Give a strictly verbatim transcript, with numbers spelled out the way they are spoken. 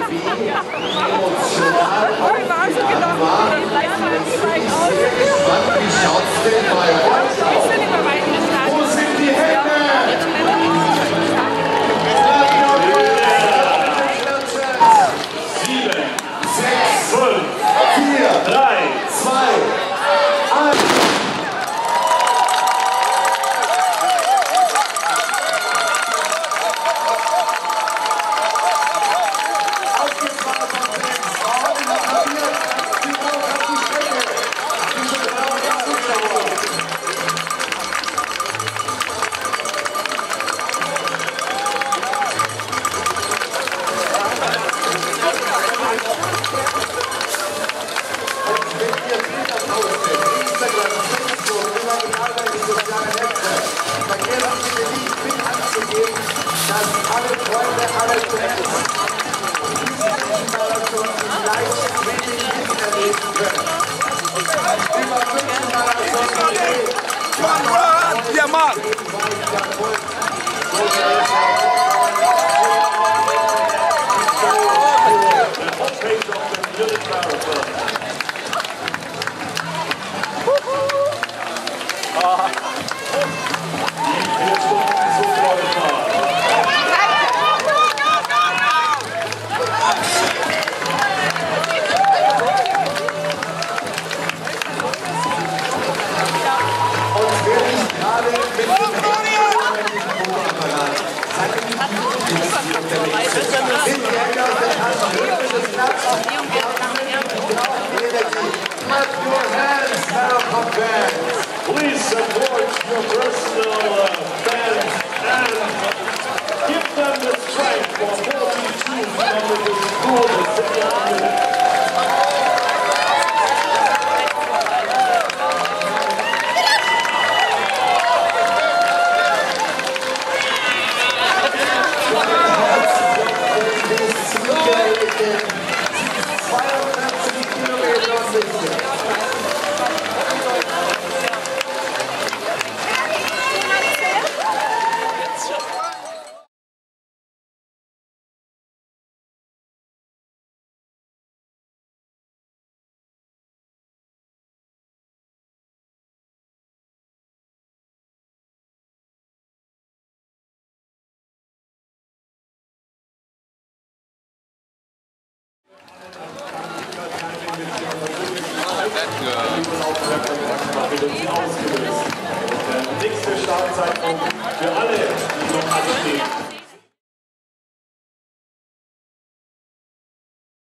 emotional war. Wie schaut's denn bei euch aus? Wo sind die Hände? sieben, sechs, fünf, vier, drei, zwei, eins. Dass alle Freunde, alle Fans diesen Marathon im Live-Streaming miterleben können. Über fünf Marathon gedreht. Mann, der Mann! Please support your personal uh, fans and give them the strength for forty-two kilometers through the city. zweiundvierzig Kilometer Sicht. Der nächste Startzeitpunkt für alle